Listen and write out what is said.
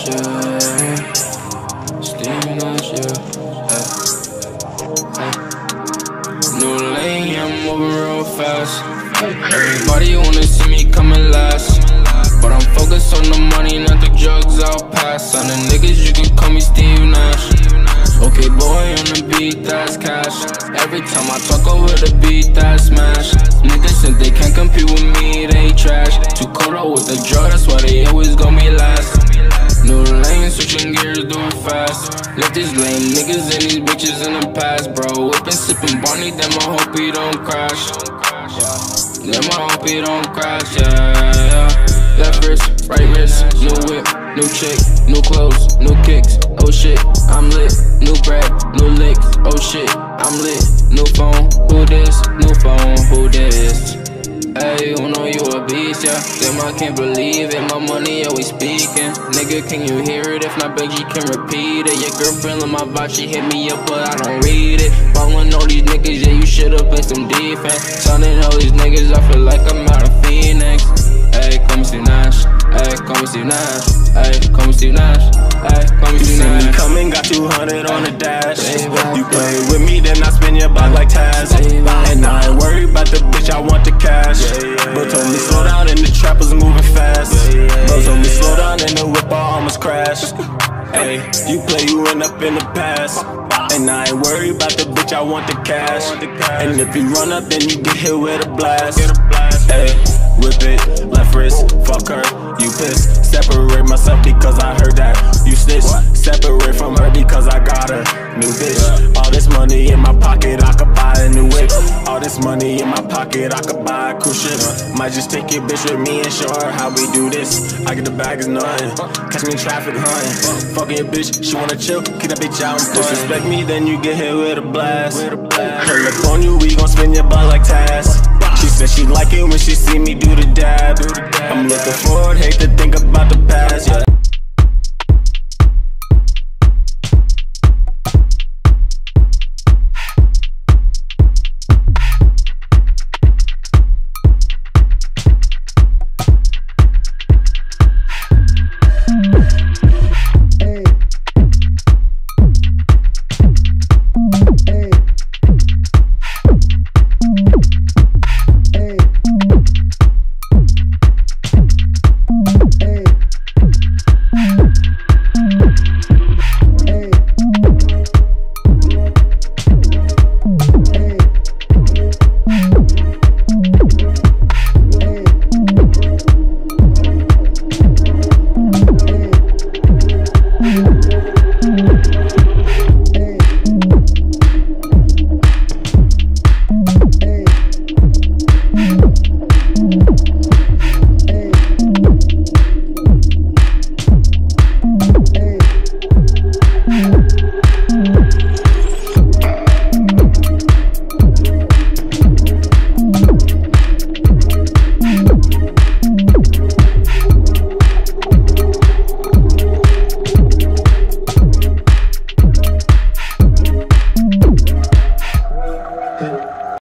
Nash, yeah. Steve Nash, yeah. New lane, I'm moving real fast. Everybody wanna see me coming last, but I'm focused on the money, not the drugs. I'll pass on the niggas, you can call me Steve Nash. Okay, boy, on the beat, that's cash. Every time I talk over the beat, that's smash. Niggas think they can't compete with me, they trash. Too cold out with the drug, that's why they always gon' be last. New lane, switching gears, do it fast. Left these lame niggas and these bitches in the past, bro. Whippin', sippin' Barney, damn, I hope he don't crash. Damn, I hope he don't crash, yeah. Left wrist, right wrist, new whip, new chick, new clothes, new kicks. Oh shit, I'm lit, new bread, new licks. Oh shit, I'm lit, new phone, who this? New phone, who this? Hey, who know you a beast, yeah? Damn, I can't believe it, my money always speaking. Nigga, can you hear it? If not, beg you can repeat it. Your girlfriend on my vibe, she hit me up, but I don't read it. Ballin' all these niggas, yeah, you should've played some defense. Sounding all these niggas, I feel like I'm out of Phoenix. Hey, call me Steve Nash. Hey, call me Steve Nash. Hey, call me Steve Nash. Hey, call me Steve Nash. You see me coming, got 200 on the dash. You play with me, then I spin your block like Taz. And I ain't worried about the bitch, I want the cash. Bro told me slow down and the trap was moving fast. Bro told me slow down and the whip I almost crashed. Hey, you play, you run up in the past. And I ain't worried about the bitch, I want the cash. And if you run up, then you get hit with a blast. Hey, whip it, left wrist, fuck her, you pissed. Separate myself because I heard that you snitch. Separate from her because I got her new bitch. All this money in my pocket, I could buy a new whip. All this money in my pocket, I could buy a cruise ship. Might just take your bitch with me and show her how we do this. I get the bag is nothing, catch me in traffic hunting. Fucking your bitch, she wanna chill, keep that bitch out and disrespect me, then you get hit with a blast. Pull up on you, we gon' spin your butt like Taz. She said she like it when she see me do the dab. I'm looking forward, hate to think about